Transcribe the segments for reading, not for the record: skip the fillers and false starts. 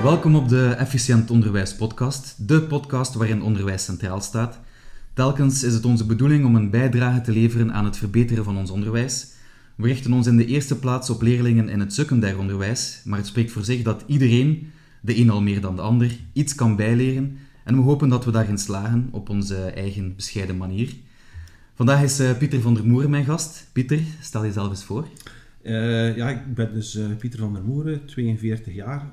Welkom op de Efficiënt Onderwijs podcast, de podcast waarin onderwijs centraal staat. Telkens is het onze bedoeling om een bijdrage te leveren aan het verbeteren van ons onderwijs. We richten ons in de eerste plaats op leerlingen in het secundair onderwijs, maar het spreekt voor zich dat iedereen, de een al meer dan de ander, iets kan bijleren en we hopen dat we daarin slagen op onze eigen bescheiden manier. Vandaag is Pieter van der Moeren mijn gast. Pieter, stel jezelf eens voor. Ik ben dus Pieter van der Moeren, 42 jaar.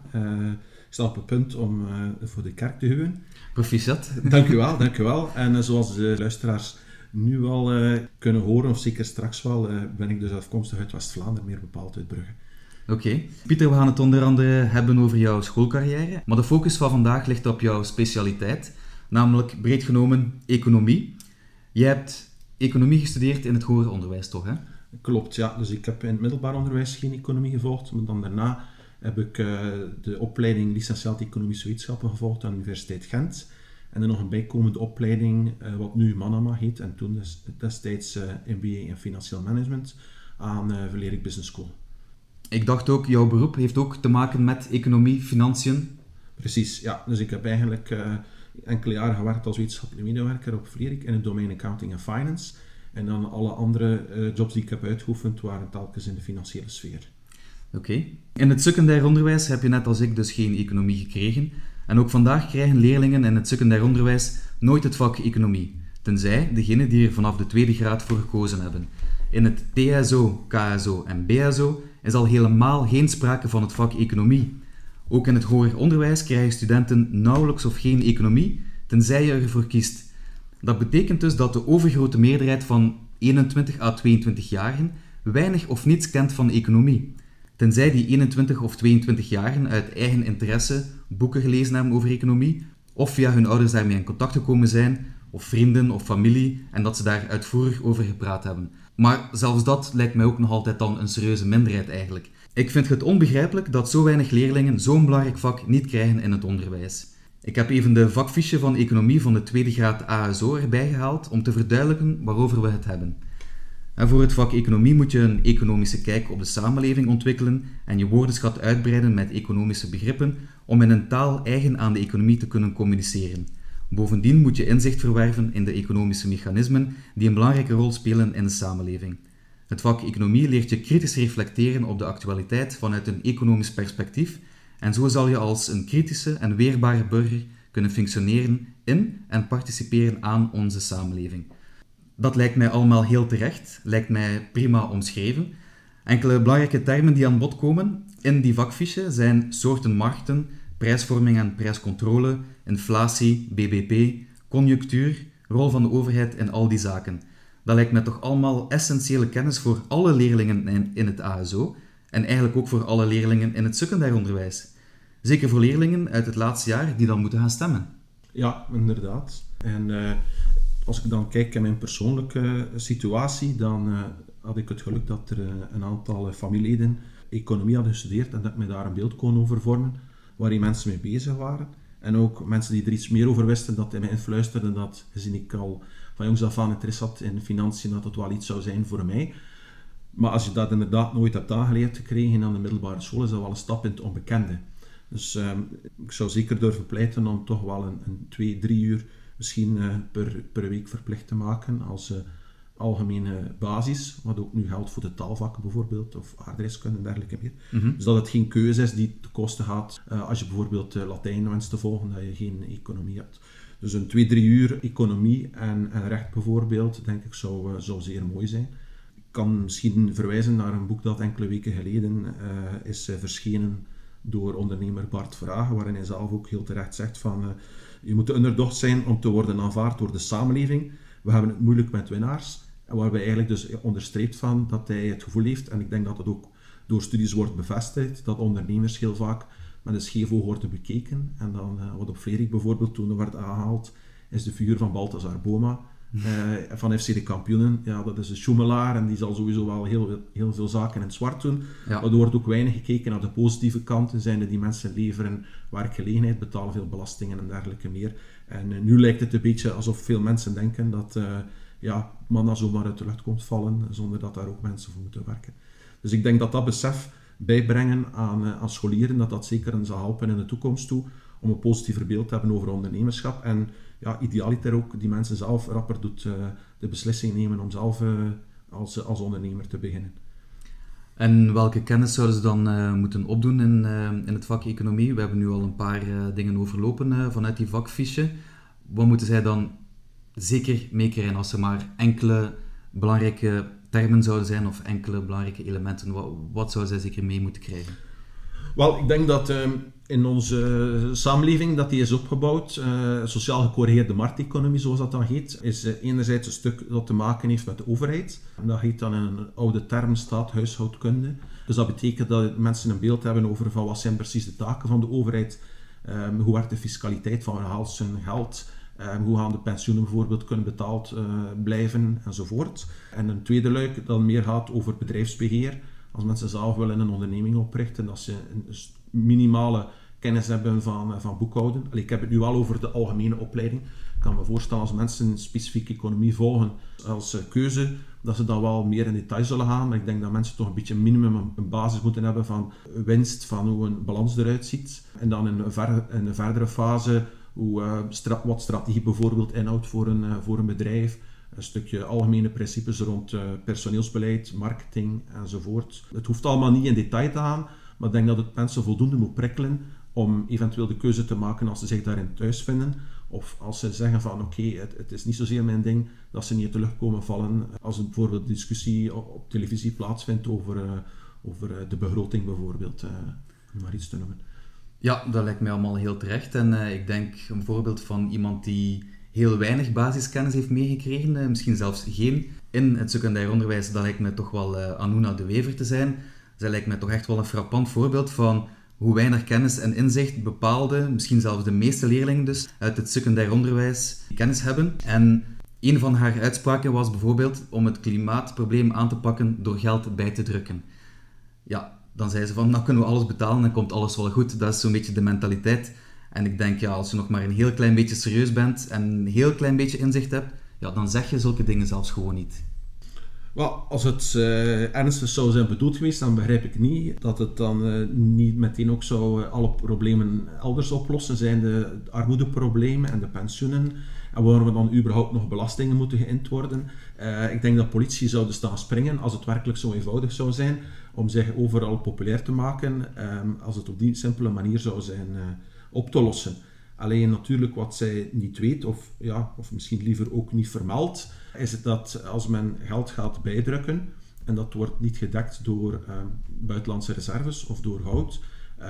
Ik sta op het punt om voor de kerk te huwen. Proficiat. Dank u wel. En zoals de luisteraars nu al kunnen horen, of zeker straks wel, ben ik dus afkomstig uit West-Vlaanderen, meer bepaald uit Brugge. Oké. Pieter, we gaan het onder andere hebben over jouw schoolcarrière. Maar de focus van vandaag ligt op jouw specialiteit, namelijk breed genomen economie. Jij hebt economie gestudeerd in het hoger onderwijs, toch? Hè? Klopt, ja. Dus ik heb in het middelbaar onderwijs geen economie gevolgd, maar dan daarna heb ik de opleiding licentiaat Economische Wetenschappen gevolgd aan de Universiteit Gent. En dan nog een bijkomende opleiding, wat nu Manama heet, en toen destijds MBA in Financieel Management aan Verlerik Business School. Ik dacht ook, jouw beroep heeft ook te maken met economie, financiën. Precies, ja. Dus ik heb eigenlijk enkele jaren gewerkt als wetenschappelijk medewerker op Verlerik in het domein Accounting en Finance. En dan alle andere jobs die ik heb uitgeoefend waren telkens in de financiële sfeer. Oké. In het secundair onderwijs heb je net als ik dus geen economie gekregen. En ook vandaag krijgen leerlingen in het secundair onderwijs nooit het vak economie. Tenzij degenen die er vanaf de tweede graad voor gekozen hebben. In het TSO, KSO en BSO is al helemaal geen sprake van het vak economie. Ook in het hoger onderwijs krijgen studenten nauwelijks of geen economie, tenzij je ervoor kiest. Dat betekent dus dat de overgrote meerderheid van 21 à 22-jarigen weinig of niets kent van economie. Tenzij die 21 of 22-jarigen uit eigen interesse boeken gelezen hebben over economie, of via hun ouders daarmee in contact gekomen zijn, of vrienden of familie, en dat ze daar uitvoerig over gepraat hebben. Maar zelfs dat lijkt mij ook nog altijd dan een serieuze minderheid eigenlijk. Ik vind het onbegrijpelijk dat zo weinig leerlingen zo'n belangrijk vak niet krijgen in het onderwijs. Ik heb even de vakfiche van economie van de tweede graad ASO erbij gehaald om te verduidelijken waarover we het hebben. En voor het vak economie moet je een economische kijk op de samenleving ontwikkelen en je woordenschat uitbreiden met economische begrippen om in een taal eigen aan de economie te kunnen communiceren. Bovendien moet je inzicht verwerven in de economische mechanismen die een belangrijke rol spelen in de samenleving. Het vak economie leert je kritisch reflecteren op de actualiteit vanuit een economisch perspectief en zo zal je als een kritische en weerbare burger kunnen functioneren in en participeren aan onze samenleving. Dat lijkt mij allemaal heel terecht, lijkt mij prima omschreven. Enkele belangrijke termen die aan bod komen in die vakfiche zijn soorten markten, prijsvorming en prijscontrole, inflatie, BBP, conjunctuur, rol van de overheid en al die zaken. Dat lijkt mij toch allemaal essentiële kennis voor alle leerlingen in het ASO en eigenlijk ook voor alle leerlingen in het secundair onderwijs. Zeker voor leerlingen uit het laatste jaar die dan moeten gaan stemmen. Ja, inderdaad. En als ik dan kijk in mijn persoonlijke situatie, dan had ik het geluk dat er een aantal familieleden economie hadden gestudeerd en dat ik me daar een beeld kon over vormen waar mensen mee bezig waren. En ook mensen die er iets meer over wisten, dat mij influisterden dat, gezien ik al van jongs af aan interesse had in financiën, dat het wel iets zou zijn voor mij. Maar als je dat inderdaad nooit hebt aangeleerd gekregen aan de middelbare school, is dat wel een stap in het onbekende. Dus ik zou zeker durven pleiten om toch wel een 2-3 uur misschien per week verplicht te maken als algemene basis, wat ook nu geldt voor de taalvakken bijvoorbeeld, of aardrijkskunde en dergelijke meer. Mm-hmm. Dus dat het geen keuze is die te kosten gaat als je bijvoorbeeld Latijn wenst te volgen, dat je geen economie hebt. Dus een 2-3 uur economie en recht bijvoorbeeld, denk ik, zou zeer mooi zijn. Ik kan misschien verwijzen naar een boek dat enkele weken geleden is verschenen door ondernemer Bart Verhagen, waarin hij zelf ook heel terecht zegt van je moet de underdog zijn om te worden aanvaard door de samenleving. We hebben het moeilijk met winnaars. En waarbij eigenlijk dus onderstreept van dat hij het gevoel heeft, en ik denk dat het ook door studies wordt bevestigd, dat ondernemers heel vaak met een scheef oog worden bekeken. En dan, wat op Verlerik bijvoorbeeld toen werd aangehaald, is de figuur van Balthazar Boma, van FC de Kampioenen. Ja, dat is een schoemelaar en die zal sowieso wel heel veel zaken in het zwart doen. Ja. Maar er wordt ook weinig gekeken naar de positieve kanten, zijnde die mensen leveren werkgelegenheid, betalen veel belastingen en dergelijke meer. En nu lijkt het een beetje alsof veel mensen denken dat manna zomaar uit de lucht komt vallen, zonder dat daar ook mensen voor moeten werken. Dus ik denk dat dat besef bijbrengen aan scholieren, dat zeker hen zal helpen in de toekomst toe om een positiever beeld te hebben over ondernemerschap. En ja, idealiter ook die mensen zelf rapper doet de beslissing nemen om zelf als ondernemer te beginnen. En welke kennis zouden ze dan moeten opdoen in het vak economie? We hebben nu al een paar dingen overlopen vanuit die vakfiche. Wat moeten zij dan zeker meekrijgen als er maar enkele belangrijke termen zouden zijn of enkele belangrijke elementen? Wat zouden zij zeker mee moeten krijgen? Wel, ik denk dat in onze samenleving dat die is opgebouwd, sociaal gecorrigeerde markteconomie zoals dat dan heet, is enerzijds een stuk dat te maken heeft met de overheid. En dat heet dan in een oude term staat-huishoudkunde. Dus dat betekent dat mensen een beeld hebben over van wat zijn precies de taken van de overheid, hoe werkt de fiscaliteit, van waar haalt ze hun geld, hoe gaan de pensioenen bijvoorbeeld kunnen betaald blijven enzovoort. En een tweede luik dat meer gaat over bedrijfsbeheer. Als mensen zelf willen een onderneming oprichten, dat ze een minimale kennis hebben van boekhouden. Ik heb het nu al over de algemene opleiding. Ik kan me voorstellen als mensen een specifieke economie volgen als keuze, dat ze dan wel meer in detail zullen gaan. Maar ik denk dat mensen toch een beetje minimum een basis moeten hebben van winst, van hoe een balans eruit ziet. En dan in een verdere fase wat strategie bijvoorbeeld inhoudt voor een bedrijf. Een stukje algemene principes rond personeelsbeleid, marketing enzovoort. Het hoeft allemaal niet in detail te gaan, maar ik denk dat het mensen voldoende moet prikkelen om eventueel de keuze te maken als ze zich daarin thuis vinden. Of als ze zeggen van oké, het is niet zozeer mijn ding, dat ze niet terugkomen vallen als er bijvoorbeeld een discussie op televisie plaatsvindt over de begroting bijvoorbeeld, om maar iets te noemen. Ja, dat lijkt mij allemaal heel terecht. En ik denk een voorbeeld van iemand die heel weinig basiskennis heeft meegekregen, misschien zelfs geen, in het secundair onderwijs, dat lijkt mij toch wel Anouna de Wever te zijn. Zij lijkt mij toch echt wel een frappant voorbeeld van hoe weinig kennis en inzicht bepaalde, misschien zelfs de meeste leerlingen dus, uit het secundair onderwijs kennis hebben. En een van haar uitspraken was bijvoorbeeld om het klimaatprobleem aan te pakken door geld bij te drukken. Ja, dan zei ze van, nou kunnen we alles betalen en komt alles wel goed. Dat is zo'n beetje de mentaliteit. En ik denk, ja, als je nog maar een heel klein beetje serieus bent en een heel klein beetje inzicht hebt, ja, dan zeg je zulke dingen zelfs gewoon niet. Wel, als het ernstig zou zijn bedoeld geweest, dan begrijp ik niet dat het dan niet meteen ook zou alle problemen elders oplossen, zijn de armoedeproblemen en de pensioenen. En waarom er dan überhaupt nog belastingen moeten geïnd worden. Ik denk dat politie zouden staan springen als het werkelijk zo eenvoudig zou zijn om zich overal populair te maken, als het op die simpele manier zou zijn op te lossen. Alleen natuurlijk wat zij niet weet, of misschien liever ook niet vermeldt, is het dat als men geld gaat bijdrukken, en dat wordt niet gedekt door buitenlandse reserves of door goud,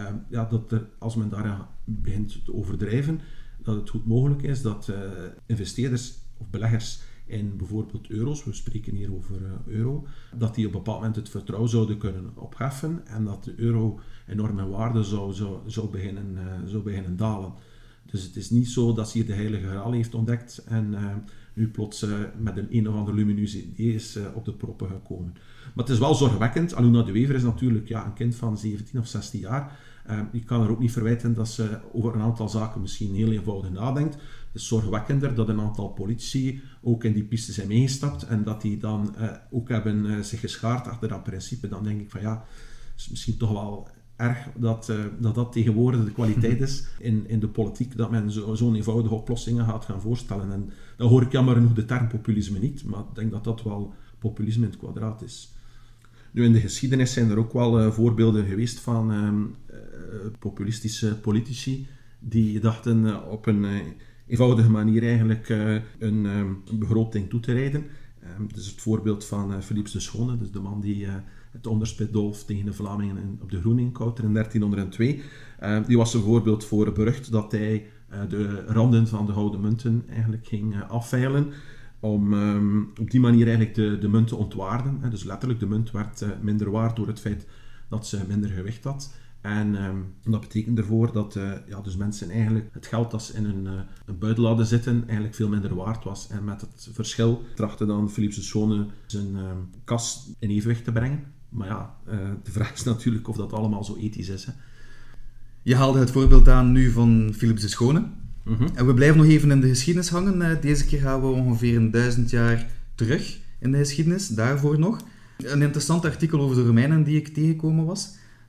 als men daar begint te overdrijven, dat het goed mogelijk is dat investeerders of beleggers in bijvoorbeeld euro's, we spreken hier over euro, dat die op een bepaald moment het vertrouwen zouden kunnen opheffen en dat de euro enorm in waarde zou beginnen dalen. Dus het is niet zo dat ze hier de heilige graal heeft ontdekt en nu plots met een of ander lumineus idee is op de proppen gekomen. Maar het is wel zorgwekkend. Anouna de Wever is natuurlijk een kind van 17 of 16 jaar. Je kan er ook niet verwijten dat ze over een aantal zaken misschien heel eenvoudig nadenkt. Het is zorgwekkender dat een aantal politici ook in die piste zijn meegestapt en dat die dan ook hebben zich geschaard achter dat principe. Dan denk ik van ja, het is misschien toch wel erg dat tegenwoordig de kwaliteit is in de politiek, dat men zo'n eenvoudige oplossingen gaat gaan voorstellen. En dan hoor ik jammer genoeg de term populisme niet, maar ik denk dat dat wel populisme in het kwadraat is. Nu, in de geschiedenis zijn er ook wel voorbeelden geweest van populistische politici die dachten op een eenvoudige manier eigenlijk een begroting toe te rijden. Dus het voorbeeld van Philips de Schone, dus de man die het onderspit dolf tegen de Vlamingen op de Groeningkouter in 1302. Die was een voorbeeld voor berucht dat hij de randen van de gouden munten eigenlijk ging afveilen om op die manier eigenlijk de munt te ontwaarden. Dus letterlijk, de munt werd minder waard door het feit dat ze minder gewicht had. En dat betekent ervoor dat dus mensen eigenlijk het geld dat ze in een buidel hadden zitten eigenlijk veel minder waard was. En met het verschil trachtte dan Philips de Schone zijn kas in evenwicht te brengen. Maar ja, de vraag is natuurlijk of dat allemaal zo ethisch is. Hè. Je haalde het voorbeeld aan nu van Philips de Schone. En we blijven nog even in de geschiedenis hangen. Deze keer gaan we ongeveer 1000 jaar terug in de geschiedenis, daarvoor nog. Een interessant artikel over de Romeinen die ik tegengekomen was.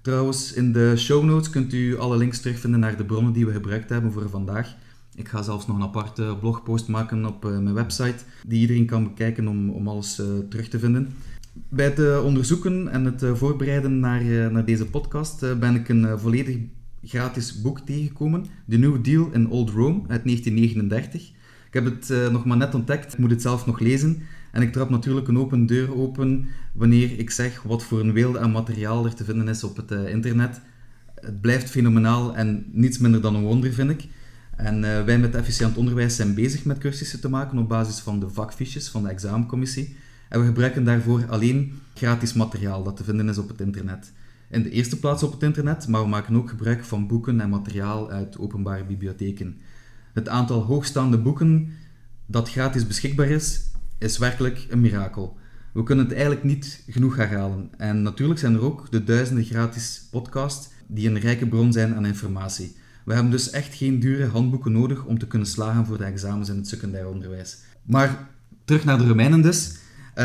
Trouwens, in de show notes kunt u alle links terugvinden naar de bronnen die we gebruikt hebben voor vandaag. Ik ga zelfs nog een aparte blogpost maken op mijn website, die iedereen kan bekijken om alles terug te vinden. Bij het onderzoeken en het voorbereiden naar deze podcast ben ik een volledig gratis boek tegengekomen. The New Deal in Old Rome uit 1939. Ik heb het nog maar net ontdekt, ik moet het zelf nog lezen. En ik trap natuurlijk een open deur open wanneer ik zeg wat voor een weelde aan materiaal er te vinden is op het internet. Het blijft fenomenaal en niets minder dan een wonder, vind ik. En wij met Efficiënt Onderwijs zijn bezig met cursussen te maken op basis van de vakfiches van de examencommissie. En we gebruiken daarvoor alleen gratis materiaal dat te vinden is op het internet. In de eerste plaats op het internet, maar we maken ook gebruik van boeken en materiaal uit openbare bibliotheken. Het aantal hoogstaande boeken dat gratis beschikbaar is werkelijk een mirakel. We kunnen het eigenlijk niet genoeg herhalen. En natuurlijk zijn er ook de duizenden gratis podcasts die een rijke bron zijn aan informatie. We hebben dus echt geen dure handboeken nodig om te kunnen slagen voor de examens in het secundair onderwijs. Maar terug naar de Romeinen dus.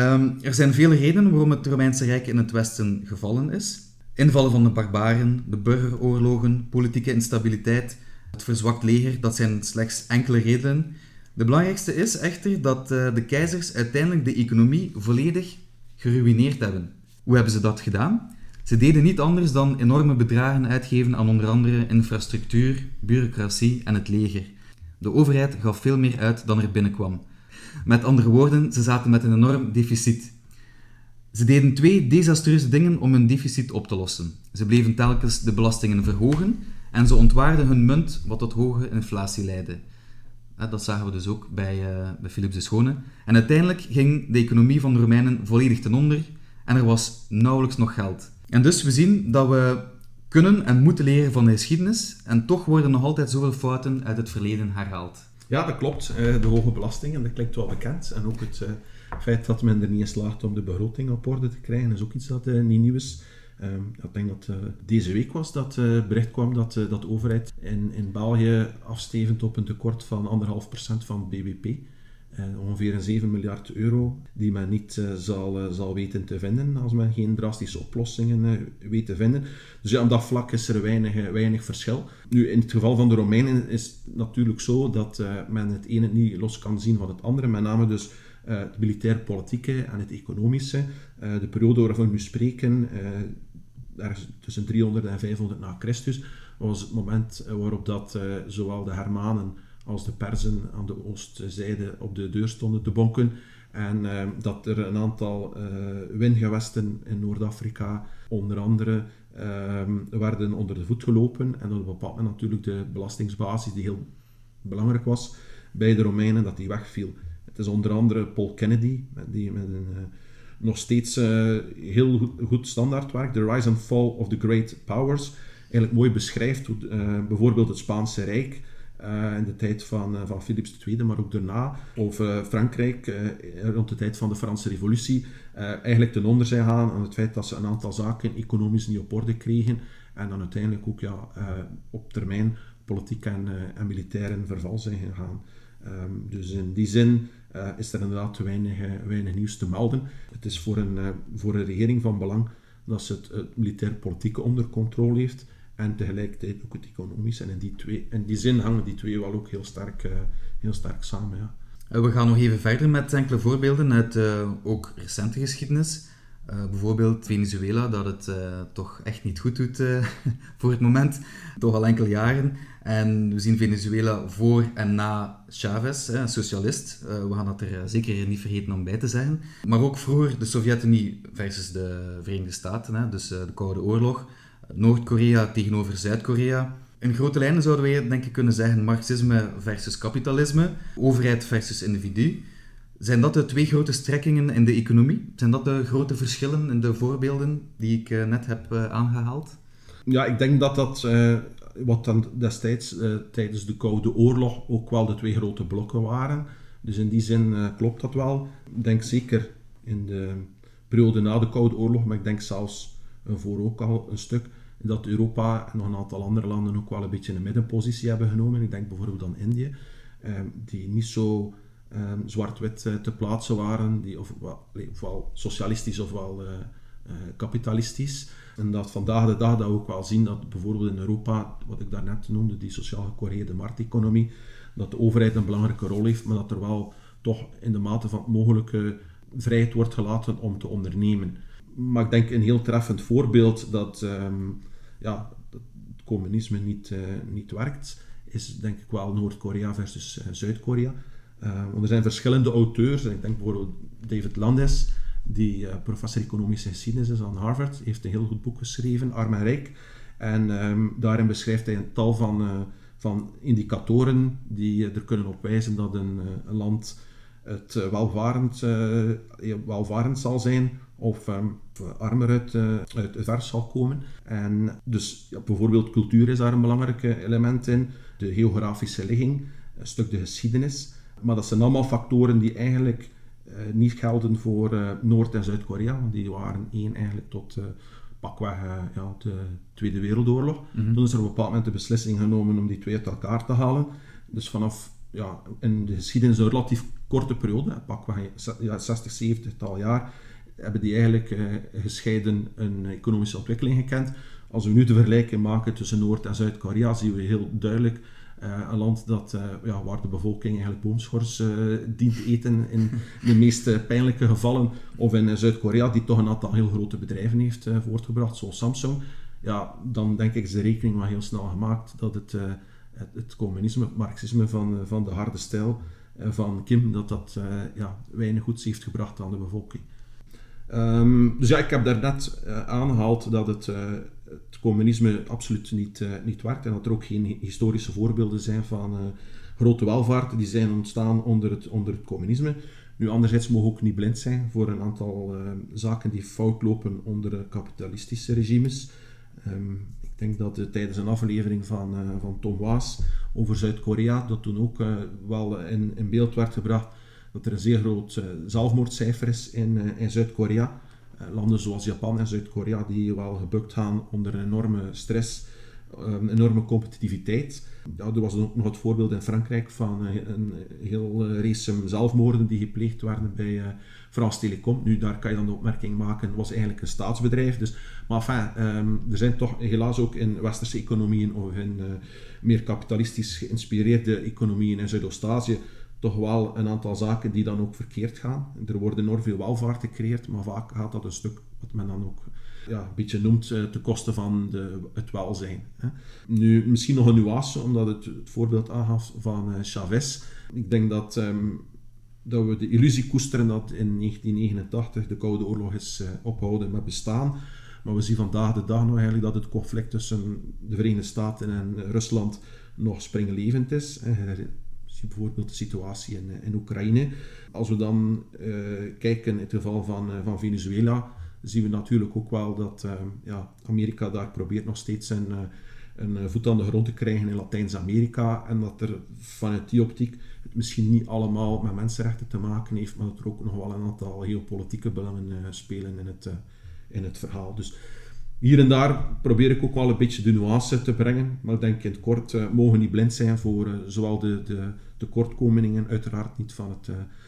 Er zijn vele redenen waarom het Romeinse Rijk in het Westen gevallen is. Invallen van de barbaren, de burgeroorlogen, politieke instabiliteit, het verzwakt leger, dat zijn slechts enkele redenen. De belangrijkste is echter dat de keizers uiteindelijk de economie volledig geruïneerd hebben. Hoe hebben ze dat gedaan? Ze deden niet anders dan enorme bedragen uitgeven aan onder andere infrastructuur, bureaucratie en het leger. De overheid gaf veel meer uit dan er binnenkwam. Met andere woorden, ze zaten met een enorm deficit. Ze deden 2 desastreuze dingen om hun deficit op te lossen. Ze bleven telkens de belastingen verhogen en ze ontwaarden hun munt, wat tot hoge inflatie leidde. Dat zagen we dus ook bij Philips de Schone. En uiteindelijk ging de economie van de Romeinen volledig ten onder en er was nauwelijks nog geld. En dus we zien dat we kunnen en moeten leren van de geschiedenis en toch worden nog altijd zoveel fouten uit het verleden herhaald. Ja, dat klopt. De hoge belastingen, dat klinkt wel bekend. En ook het feit dat men er niet in slaagt om de begroting op orde te krijgen, is ook iets dat niet nieuw is. Ik denk dat deze week was dat bericht kwam dat de overheid in België afstevend op een tekort van 1,5% van het bbp. Ongeveer een 7 miljard euro die men niet zal weten te vinden als men geen drastische oplossingen weet te vinden. Dus ja, op dat vlak is er weinig verschil. Nu, in het geval van de Romeinen is het natuurlijk zo dat men het ene niet los kan zien van het andere. Met name dus het militair-politieke en het economische. De periode waarvan we nu spreken, ergens tussen 300 en 500 na Christus, was het moment waarop dat zowel de Germanen als de Perzen aan de oostzijde op de deur stonden te bonken. En dat er een aantal windgewesten in Noord-Afrika, onder andere, werden onder de voet gelopen. En op een bepaald moment natuurlijk de belastingsbasis, die heel belangrijk was bij de Romeinen, dat die wegviel. Het is onder andere Paul Kennedy, die met een nog steeds heel goed standaardwerk, The Rise and Fall of the Great Powers, eigenlijk mooi beschrijft hoe bijvoorbeeld het Spaanse Rijk in de tijd van Philips II, maar ook daarna, of Frankrijk rond de tijd van de Franse Revolutie, eigenlijk ten onder zijn gaan aan het feit dat ze een aantal zaken economisch niet op orde kregen en dan uiteindelijk ook op termijn politiek en militair in verval zijn gegaan. Dus in die zin is er inderdaad weinig nieuws te melden. Het is voor een regering van belang dat ze het militair-politieke onder controle heeft en tegelijkertijd ook het economische. En in die zin hangen die twee wel ook heel sterk samen. Ja. We gaan nog even verder met enkele voorbeelden uit ook recente geschiedenis. Bijvoorbeeld Venezuela, dat het toch echt niet goed doet voor het moment. Toch al enkele jaren. En we zien Venezuela voor en na Chavez, een socialist. We gaan dat er zeker niet vergeten om bij te zeggen. Maar ook vroeger de Sovjet-Unie versus de Verenigde Staten, dus de Koude Oorlog. Noord-Korea tegenover Zuid-Korea. In grote lijnen zouden wij denk ik kunnen zeggen marxisme versus kapitalisme, overheid versus individu. Zijn dat de 2 grote strekkingen in de economie? Zijn dat de grote verschillen in de voorbeelden die ik net heb aangehaald? Ja, ik denk dat wat dan destijds tijdens de Koude Oorlog ook wel de 2 grote blokken waren. Dus in die zin klopt dat wel. Ik denk zeker in de periode na de Koude Oorlog, maar ik denk zelfs voor ook al een stuk, dat Europa en nog een aantal andere landen ook wel een beetje een middenpositie hebben genomen. Ik denk bijvoorbeeld aan Indië, die niet zo zwart-wit te plaatsen waren, die ofwel socialistisch ofwel kapitalistisch. En dat vandaag de dag dat we ook wel zien dat bijvoorbeeld in Europa, wat ik daarnet noemde, die sociaal gecorrigeerde markteconomie, dat de overheid een belangrijke rol heeft, maar dat er wel toch in de mate van het mogelijke vrijheid wordt gelaten om te ondernemen. Maar ik denk een heel treffend voorbeeld dat het communisme niet werkt, is denk ik wel Noord-Korea versus Zuid-Korea. Want er zijn verschillende auteurs, en ik denk bijvoorbeeld David Landes, die professor economische geschiedenis is aan Harvard, heeft een heel goed boek geschreven, Arm en Rijk. En daarin beschrijft hij een tal van indicatoren die er kunnen op wijzen dat een land het welvarend zal zijn of armer uit het vers zal komen. En dus bijvoorbeeld cultuur is daar een belangrijk element in, de geografische ligging, een stuk de geschiedenis. Maar dat zijn allemaal factoren die eigenlijk niet gelden voor Noord- en Zuid-Korea, want die waren één eigenlijk tot pakweg de Tweede Wereldoorlog. Toen is er op een bepaald moment de beslissing genomen om die twee uit elkaar te halen. Dus vanaf in de geschiedenis een relatief korte periode, pakweg 60, 70-tal jaar, hebben die eigenlijk gescheiden een economische ontwikkeling gekend. Als we nu de vergelijking maken tussen Noord- en Zuid-Korea, zien we heel duidelijk een land waar de bevolking eigenlijk boomschors dient te eten in de meest pijnlijke gevallen. Of in Zuid-Korea, die toch een aantal heel grote bedrijven heeft voortgebracht, zoals Samsung. Ja, dan denk ik is de rekening wel heel snel gemaakt dat het communisme, het marxisme van de harde stijl van Kim, dat weinig goeds heeft gebracht aan de bevolking. Dus ik heb daarnet aangehaald dat het communisme absoluut niet werkt en dat er ook geen historische voorbeelden zijn van grote welvaart die zijn ontstaan onder het communisme. Nu, anderzijds mogen we ook niet blind zijn voor een aantal zaken die fout lopen onder kapitalistische regimes. Ik denk dat tijdens een aflevering van Tom Waas over Zuid-Korea, dat toen ook wel in beeld werd gebracht dat er een zeer groot zelfmoordcijfer is in Zuid-Korea. Landen zoals Japan en Zuid-Korea die wel gebukt gaan onder een enorme stress, enorme competitiviteit. Ja, er was ook nog het voorbeeld in Frankrijk van een heel race zelfmoorden die gepleegd werden bij France Telecom. Nu, daar kan je dan de opmerking maken, het was eigenlijk een staatsbedrijf. Dus, maar enfin, er zijn toch helaas ook in westerse economieën of in meer kapitalistisch geïnspireerde economieën in Zuidoost-Azië toch wel een aantal zaken die dan ook verkeerd gaan. Er wordt enorm veel welvaart gecreëerd, maar vaak gaat dat een stuk wat men dan ook een beetje noemt ten koste van het welzijn. Nu, misschien nog een nuance, omdat het voorbeeld aangaf van Chavez. Ik denk dat we de illusie koesteren dat in 1989 de Koude Oorlog is opgehouden met bestaan. Maar we zien vandaag de dag nog eigenlijk dat het conflict tussen de Verenigde Staten en Rusland nog springlevend is. Zie bijvoorbeeld de situatie in Oekraïne. Als we dan kijken in het geval van Venezuela, zien we natuurlijk ook wel dat Amerika daar probeert nog steeds een voet aan de grond te krijgen in Latijns-Amerika en dat er vanuit die optiek het misschien niet allemaal met mensenrechten te maken heeft, maar dat er ook nog wel een aantal geopolitieke belangen spelen in het verhaal. Dus hier en daar probeer ik ook wel een beetje de nuance te brengen, maar ik denk in het kort mogen we niet blind zijn voor zowel de tekortkomingen, uiteraard niet van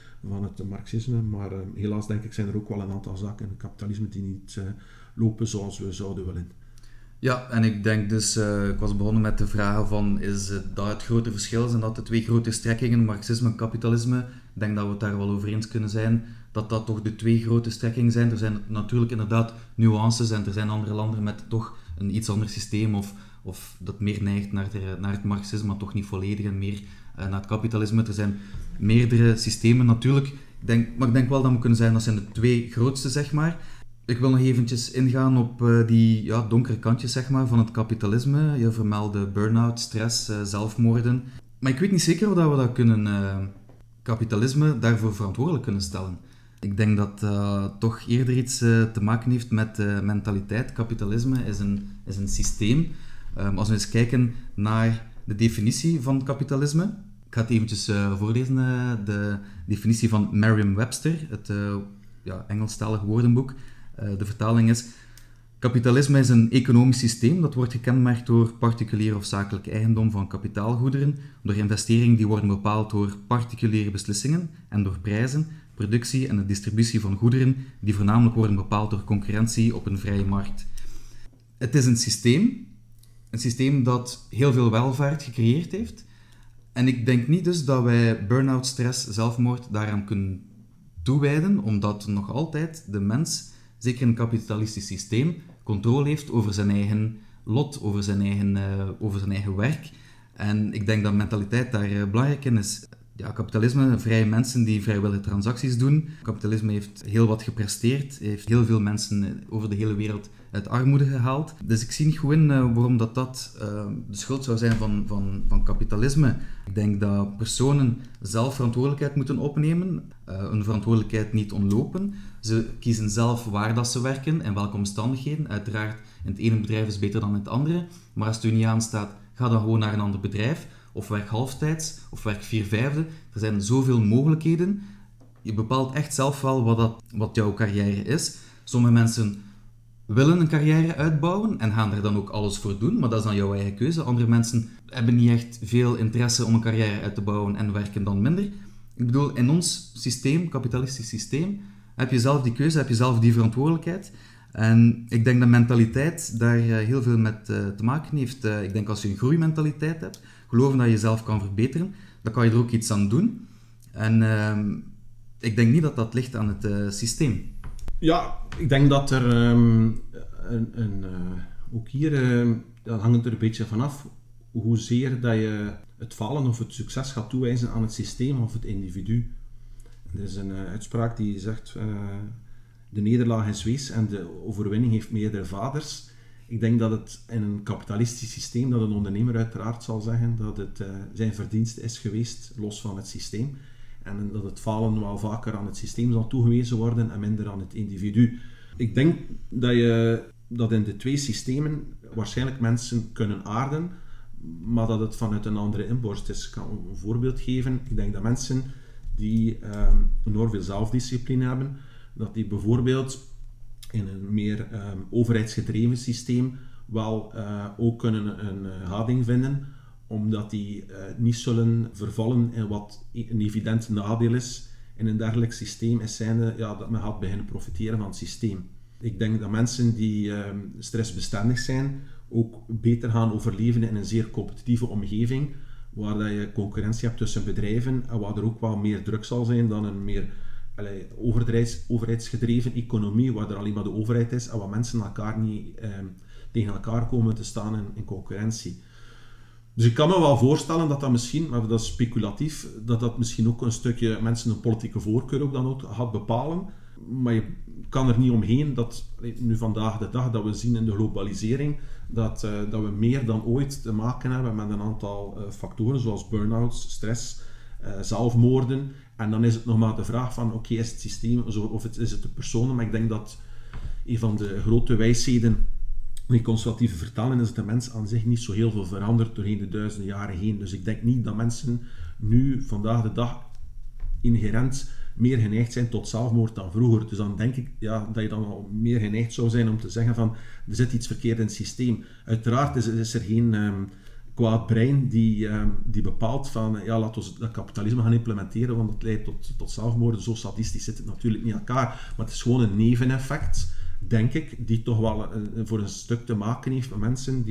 het marxisme, maar helaas denk ik zijn er ook wel een aantal zaken in het kapitalisme die niet lopen zoals we zouden willen. Ja, en ik denk dus, ik was begonnen met de vraag van, is dat het grote verschil? Zijn dat de twee grote strekkingen, marxisme en kapitalisme? Ik denk dat we het daar wel over eens kunnen zijn, dat toch de twee grote strekkingen zijn. Er zijn natuurlijk inderdaad nuances en er zijn andere landen met toch een iets ander systeem of dat meer neigt naar het marxisme, maar toch niet volledig en meer naar het kapitalisme. Er zijn meerdere systemen natuurlijk, maar ik denk wel dat we kunnen zeggen dat zijn de twee grootste, zeg maar. Ik wil nog eventjes ingaan op die donkere kantjes zeg maar, van het kapitalisme. Je vermeldde burn-out, stress, zelfmoorden. Maar ik weet niet zeker of dat we dat kunnen, kapitalisme daarvoor verantwoordelijk kunnen stellen. Ik denk dat toch eerder iets te maken heeft met mentaliteit. Kapitalisme is een systeem. Als we eens kijken naar de definitie van kapitalisme. Ik ga het eventjes voorlezen, de definitie van Merriam-Webster, het Engelstalig woordenboek. De vertaling is: kapitalisme is een economisch systeem dat wordt gekenmerkt door particulier of zakelijk eigendom van kapitaalgoederen, door investeringen die worden bepaald door particuliere beslissingen en door prijzen, productie en de distributie van goederen die voornamelijk worden bepaald door concurrentie op een vrije markt. Het is een systeem dat heel veel welvaart gecreëerd heeft. En ik denk niet dus dat wij burn-out, stress, zelfmoord daaraan kunnen toewijden, omdat nog altijd de mens, zeker in een kapitalistisch systeem, controle heeft over zijn eigen lot, over zijn eigen werk. En ik denk dat mentaliteit daar belangrijk in is. Ja, kapitalisme, vrije mensen die vrijwillige transacties doen. Kapitalisme heeft heel wat gepresteerd, heeft heel veel mensen over de hele wereld uit armoede gehaald. Dus ik zie niet goed in waarom dat de schuld zou zijn van kapitalisme. Ik denk dat personen zelf verantwoordelijkheid moeten opnemen, hun verantwoordelijkheid niet ontlopen. Ze kiezen zelf waar dat ze werken en welke omstandigheden. Uiteraard, in het ene bedrijf is beter dan in het andere. Maar als het u niet aanstaat, ga dan gewoon naar een ander bedrijf. Of werk halftijds, of werk 4/5. Er zijn zoveel mogelijkheden. Je bepaalt echt zelf wel wat jouw carrière is. Sommige mensen willen een carrière uitbouwen en gaan er dan ook alles voor doen, maar dat is dan jouw eigen keuze. Andere mensen hebben niet echt veel interesse om een carrière uit te bouwen en werken dan minder. Ik bedoel, in ons systeem, kapitalistisch systeem, heb je zelf die keuze, heb je zelf die verantwoordelijkheid. En ik denk dat mentaliteit daar heel veel met te maken heeft. Ik denk als je een groeimentaliteit hebt, geloven dat je jezelf kan verbeteren, dan kan je er ook iets aan doen. En ik denk niet dat dat ligt aan het systeem. Ja, ik denk dat er ook hier, dat hangt er een beetje vanaf hoezeer dat je het falen of het succes gaat toewijzen aan het systeem of het individu. Er is een uitspraak die zegt, de nederlaag is wees en de overwinning heeft meerdere vaders. Ik denk dat het in een kapitalistisch systeem, dat een ondernemer uiteraard zal zeggen dat het zijn verdienste is geweest, los van het systeem. En dat het falen wel vaker aan het systeem zal toegewezen worden en minder aan het individu. Ik denk dat in de twee systemen waarschijnlijk mensen kunnen aarden, maar dat het vanuit een andere inborst is. Ik kan een voorbeeld geven. Ik denk dat mensen die enorm veel zelfdiscipline hebben, dat die bijvoorbeeld in een meer overheidsgedreven systeem wel ook kunnen een houding vinden, omdat die niet zullen vervallen in wat een evident nadeel is in een dergelijk systeem, is zijnde dat men gaat beginnen profiteren van het systeem. Ik denk dat mensen die stressbestendig zijn ook beter gaan overleven in een zeer competitieve omgeving, waar dat je concurrentie hebt tussen bedrijven en waar er ook wel meer druk zal zijn dan een meer overheidsgedreven economie, waar er alleen maar de overheid is en waar mensen elkaar niet tegen elkaar komen te staan in concurrentie. Dus ik kan me wel voorstellen dat dat misschien, maar dat is speculatief, dat misschien ook een stukje mensen een politieke voorkeur ook dan ook gaat bepalen. Maar je kan er niet omheen dat nu vandaag de dag dat we zien in de globalisering, dat we meer dan ooit te maken hebben met een aantal factoren zoals burn-outs, stress, zelfmoorden. En dan is het nog maar de vraag van, oké, is het systeem of is het de personen? Maar ik denk dat een van de grote wijsheden die conservatieven vertalen is dat de mens aan zich niet zo heel veel verandert doorheen de duizenden jaren heen. Dus ik denk niet dat mensen nu, vandaag de dag, inherent meer geneigd zijn tot zelfmoord dan vroeger. Dus dan denk ik dat je dan al meer geneigd zou zijn om te zeggen van, er zit iets verkeerd in het systeem. Uiteraard is er geen kwaad brein die bepaalt van, laten we dat kapitalisme gaan implementeren, want dat leidt tot zelfmoorden. Zo statistisch zit het natuurlijk niet in elkaar. Maar het is gewoon een neveneffect, denk ik, die toch wel voor een stuk te maken heeft met mensen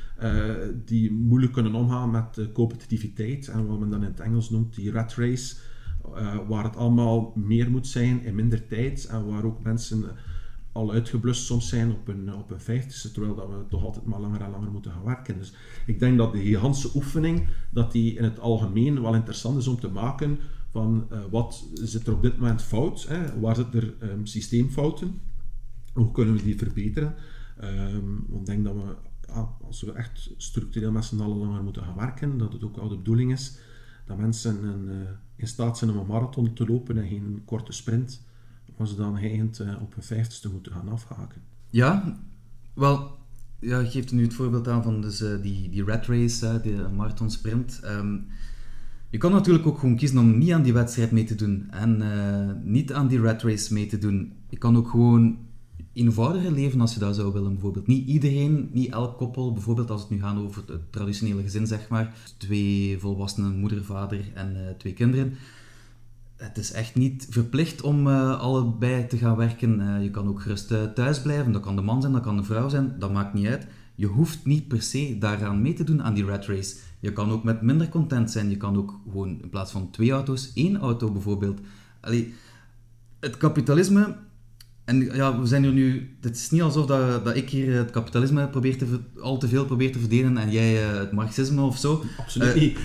die moeilijk kunnen omgaan met competitiviteit en wat men dan in het Engels noemt die rat race, waar het allemaal meer moet zijn in minder tijd en waar ook mensen al uitgeblust soms zijn op een 50ste, terwijl dat we toch altijd maar langer en langer moeten gaan werken. Dus ik denk dat de gigantische oefening, dat die in het algemeen wel interessant is om te maken van wat zit er op dit moment fout, waar zitten er systeemfouten, hoe kunnen we die verbeteren. Want ik denk dat we, als we echt structureel met z'n allen langer moeten gaan werken, dat het ook wel de bedoeling is dat mensen in staat zijn om een marathon te lopen en geen korte sprint, als ze dan hijgend op een 50ste moeten gaan afhaken. Ja, wel, je geeft nu het voorbeeld aan van dus, die rat race, die marathonsprint. Je kan natuurlijk ook gewoon kiezen om niet aan die wedstrijd mee te doen en niet aan die rat race mee te doen. Je kan ook gewoon eenvoudiger leven als je dat zou willen, bijvoorbeeld. Niet iedereen, niet elk koppel, bijvoorbeeld als het nu gaat over het traditionele gezin, zeg maar. 2 volwassenen, moeder, vader en 2 kinderen. het is echt niet verplicht om allebei te gaan werken. Je kan ook gerust thuis blijven. Dat kan de man zijn, dat kan de vrouw zijn. Dat maakt niet uit. Je hoeft niet per se daaraan mee te doen aan die rat race. Je kan ook met minder content zijn. Je kan ook gewoon in plaats van 2 auto's, 1 auto bijvoorbeeld. Allee, het kapitalisme... En ja, we zijn hier nu... Het is niet alsof dat ik hier het kapitalisme al te veel probeer te verdedigen en jij het marxisme of zo. Absoluut niet.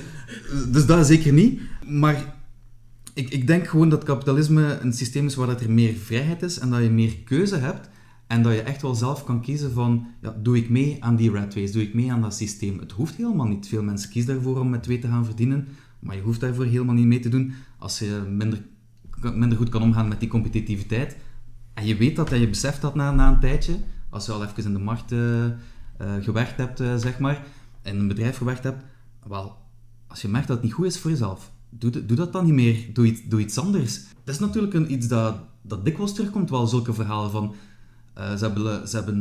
Dus dat zeker niet. Maar ik denk gewoon dat kapitalisme een systeem is waar dat er meer vrijheid is en dat je meer keuze hebt. En dat je echt wel zelf kan kiezen van, ja, doe ik mee aan die rat race, doe ik mee aan dat systeem. Het hoeft helemaal niet. Veel mensen kiezen daarvoor om met 2 te gaan verdienen, maar je hoeft daarvoor helemaal niet mee te doen als je minder goed kan omgaan met die competitiviteit. En je weet dat en je beseft dat na een tijdje, als je al even in de markt gewerkt hebt, zeg maar, in een bedrijf gewerkt hebt, wel, als je merkt dat het niet goed is voor jezelf, doe dat dan niet meer, doe iets anders. Dat is natuurlijk iets dat dikwijls terugkomt, wel zulke verhalen van, ze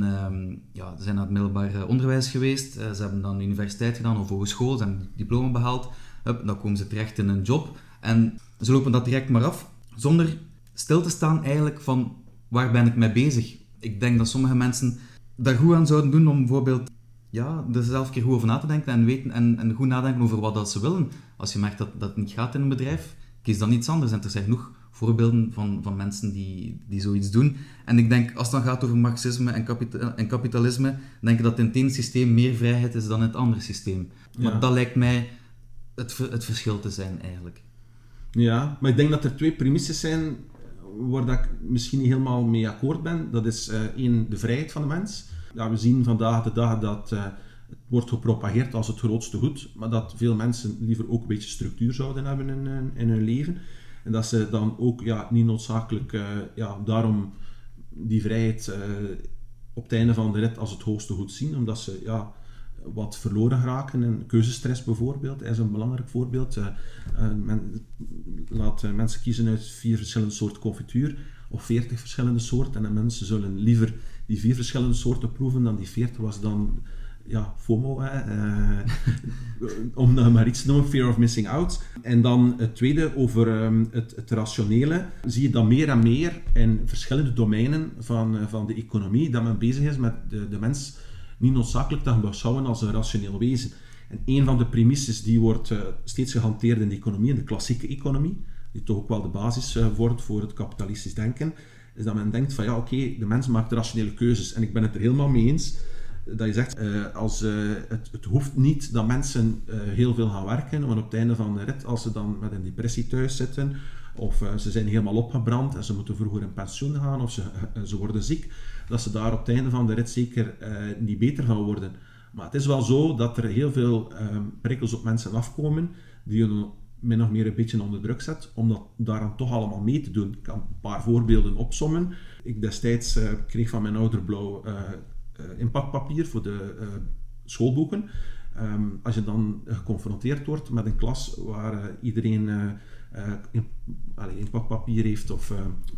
zijn naar het middelbaar onderwijs geweest, ze hebben dan de universiteit gedaan of hogeschool, ze hebben een diploma behaald, dan komen ze terecht in een job en ze lopen dat direct maar af, zonder stil te staan eigenlijk van, waar ben ik mee bezig? Ik denk dat sommige mensen daar goed aan zouden doen om bijvoorbeeld er zelf een keer goed over na te denken en weten en goed nadenken over wat dat ze willen. Als je merkt dat het niet gaat in een bedrijf, kies dan iets anders. En er zijn genoeg voorbeelden van mensen die zoiets doen. En ik denk, als het dan gaat over marxisme en kapitalisme, denk ik dat in het ene systeem meer vrijheid is dan in het andere systeem. Maar dat lijkt mij het verschil te zijn eigenlijk. Ja, maar ik denk dat er 2 premisses zijn waar dat ik misschien niet helemaal mee akkoord ben. Dat is 1, de vrijheid van de mens. Ja, we zien vandaag de dag dat het wordt gepropageerd als het grootste goed, maar dat veel mensen liever ook een beetje structuur zouden hebben in hun leven. En dat ze dan ook niet noodzakelijk daarom die vrijheid op het einde van de rit als het hoogste goed zien, omdat ze wat verloren geraken. En keuzestress bijvoorbeeld is een belangrijk voorbeeld. Laat mensen kiezen uit 4 verschillende soorten confituur of 40 verschillende soorten en mensen zullen liever die 4 verschillende soorten proeven dan die 40 was dan FOMO, om maar iets te noemen, fear of missing out. En dan het tweede over het rationele, zie je dat meer en meer in verschillende domeinen van de economie, dat men bezig is met de mens niet noodzakelijk te gaan beschouwen als een rationeel wezen. En een van de premisses die wordt steeds gehanteerd in de economie, in de klassieke economie, die toch ook wel de basis vormt voor het kapitalistisch denken, is dat men denkt van de mens maakt rationele keuzes. En ik ben het er helemaal mee eens dat je zegt, het hoeft niet dat mensen heel veel gaan werken, want op het einde van de rit, als ze dan met een depressie thuis zitten, of ze zijn helemaal opgebrand en ze moeten vroeger in pensioen gaan, of ze worden ziek, dat ze daar op het einde van de rit zeker niet beter van worden. Maar het is wel zo dat er heel veel prikkels op mensen afkomen, die je min of meer een beetje onder druk zet, om dat daaraan toch allemaal mee te doen. Ik kan een paar voorbeelden opsommen. Ik destijds kreeg van mijn ouder blauw inpakpapier voor de schoolboeken. Als je dan geconfronteerd wordt met een klas waar iedereen inpakpapier heeft of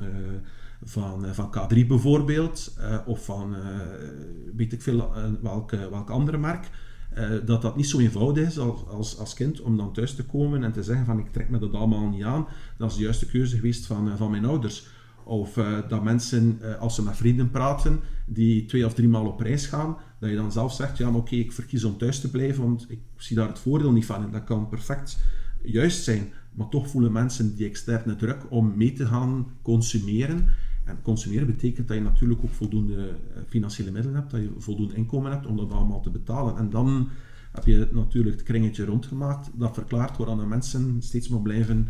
van K3 bijvoorbeeld, of van weet ik veel welk andere merk, dat niet zo eenvoudig is als kind om dan thuis te komen en te zeggen van ik trek me dat allemaal niet aan. Dat is de juiste keuze geweest van mijn ouders. Of dat mensen, als ze met vrienden praten, die 2 of 3 maal op reis gaan, dat je dan zelf zegt, oké, ik verkies om thuis te blijven, want ik zie daar het voordeel niet van. En dat kan perfect juist zijn, maar toch voelen mensen die externe druk om mee te gaan consumeren. En consumeren betekent dat je natuurlijk ook voldoende financiële middelen hebt, dat je voldoende inkomen hebt om dat allemaal te betalen. En dan heb je natuurlijk het kringetje rondgemaakt, dat verklaart waarom de mensen steeds maar blijven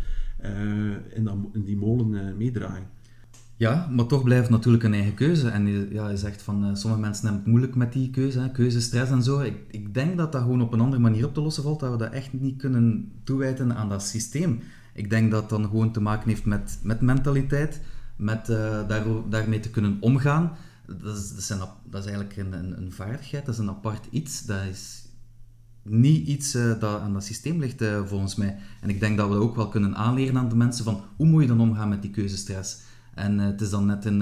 in die molen meedraaien. Ja, maar toch blijft het natuurlijk een eigen keuze. En je zegt van sommige mensen hebben het moeilijk met die keuze, keuzestress en zo. Ik denk dat dat gewoon op een andere manier op te lossen valt, dat we dat echt niet kunnen toewijten aan dat systeem. Ik denk dat het dan gewoon te maken heeft met mentaliteit, met daarmee te kunnen omgaan. Dat is eigenlijk een vaardigheid, dat is een apart iets. Dat is niet iets dat aan dat systeem ligt, volgens mij. En ik denk dat we dat ook wel kunnen aanleren aan de mensen van hoe moet je dan omgaan met die keuzestress. En het is dan net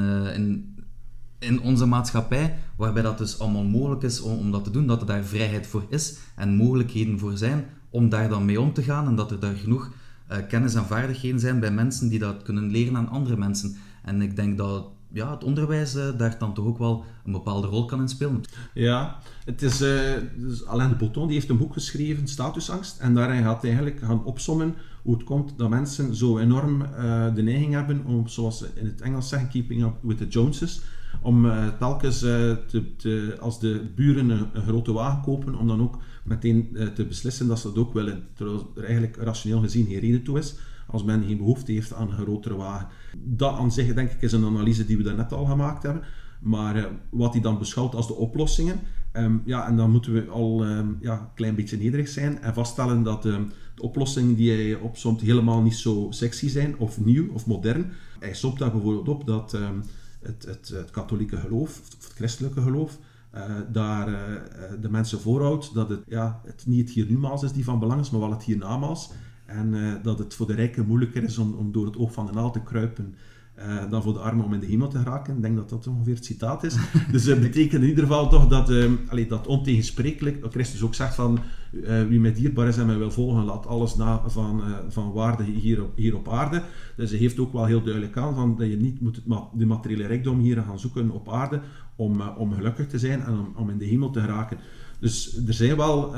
in onze maatschappij, waarbij dat dus allemaal mogelijk is om dat te doen, dat er daar vrijheid voor is en mogelijkheden voor zijn om daar dan mee om te gaan en dat er daar genoeg kennis en vaardigheden zijn bij mensen die dat kunnen leren aan andere mensen. En ik denk dat het onderwijs daar dan toch ook wel een bepaalde rol kan in spelen. Ja, het is dus Alain de Botton die heeft een boek geschreven, Statusangst, en daarin gaat hij eigenlijk gaan opsommen hoe het komt dat mensen zo enorm de neiging hebben om, zoals ze in het Engels zeggen, keeping up with the Joneses, om telkens als de buren een grote wagen kopen, om dan ook meteen te beslissen dat ze dat ook willen, terwijl er eigenlijk rationeel gezien geen reden toe is als men geen behoefte heeft aan een grotere wagen. Dat aan zich, denk ik, is een analyse die we daarnet al gemaakt hebben. Maar wat hij dan beschouwt als de oplossingen, en dan moeten we al een klein beetje nederig zijn en vaststellen dat de oplossingen die hij opsomt helemaal niet zo sexy zijn, of nieuw, of modern. Hij somt daar bijvoorbeeld op dat het katholieke geloof, of het christelijke geloof, daar de mensen voorhoudt dat het niet het hiernamaals is die van belang is, maar wel het hiernamaals. En dat het voor de rijken moeilijker is om door het oog van de naald te kruipen dan voor de armen om in de hemel te geraken. Ik denk dat dat ongeveer het citaat is. Dus dat betekent in ieder geval toch dat ontegensprekelijk, dat Christus ook zegt van wie mij dierbaar is en mij wil volgen, laat alles na van waarde hier op aarde. Dus hij heeft ook wel heel duidelijk aan van dat je niet moet de materiële rijkdom hier gaan zoeken op aarde om gelukkig te zijn en om in de hemel te geraken. Dus er zijn wel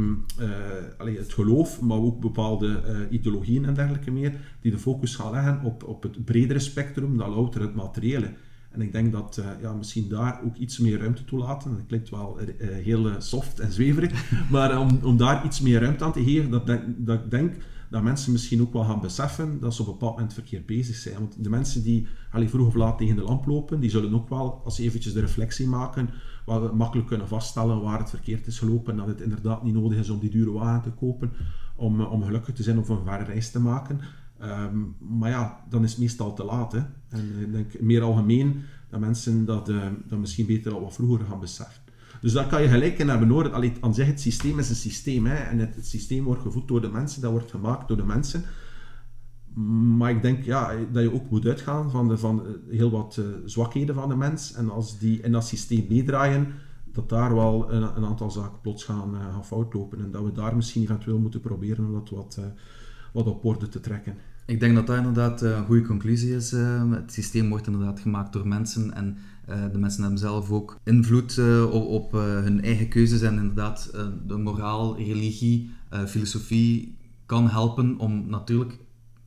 het geloof, maar ook bepaalde ideologieën en dergelijke meer, die de focus gaan leggen op het bredere spectrum dan louter het materiële. En ik denk dat misschien daar ook iets meer ruimte toe laten, dat klinkt wel heel soft en zweverig, maar om daar iets meer ruimte aan te geven, dat ik denk dat mensen misschien ook wel gaan beseffen dat ze op een bepaald moment verkeerd bezig zijn. Want de mensen die vroeg of laat tegen de lamp lopen, die zullen ook wel, als ze eventjes de reflectie maken, wel makkelijk kunnen vaststellen waar het verkeerd is gelopen en dat het inderdaad niet nodig is om die dure wagen te kopen om gelukkig te zijn of een verre reis te maken. Maar dan is het meestal te laat. Hè. En ik denk meer algemeen dat mensen dat misschien beter al wat vroeger gaan beseffen. Dus daar kan je gelijk in hebben hoor. Aan zich, het systeem is een systeem. Hè. En het systeem wordt gevoed door de mensen, dat wordt gemaakt door de mensen. Maar ik denk dat je ook moet uitgaan van heel wat zwakheden van de mens. En als die in dat systeem meedraaien, dat daar wel een aantal zaken plots gaan fout lopen. En dat we daar misschien eventueel moeten proberen om dat wat op orde te trekken. Ik denk dat dat inderdaad een goede conclusie is. Het systeem wordt inderdaad gemaakt door mensen en de mensen hebben zelf ook invloed op hun eigen keuzes en inderdaad de moraal, religie, filosofie kan helpen om natuurlijk...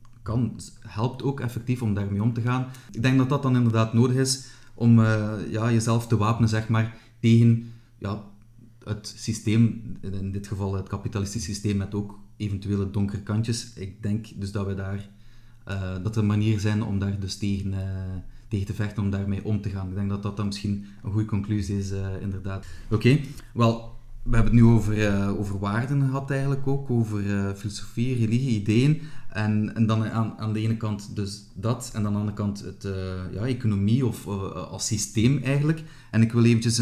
helpt ook effectief om daarmee om te gaan. Ik denk dat dat dan inderdaad nodig is om jezelf te wapenen, zeg maar, tegen het systeem, in dit geval het kapitalistisch systeem met ook eventuele donkere kantjes. Ik denk dus dat we daar dat er manieren zijn om daar dus tegen te vechten, om daarmee om te gaan. Ik denk dat dat dan misschien een goede conclusie is, inderdaad. Oké, wel, we hebben het nu over waarden gehad eigenlijk ook, over filosofie, religie, ideeën. En dan aan de ene kant dus dat, en dan aan de andere kant het economie of als systeem eigenlijk. En ik wil eventjes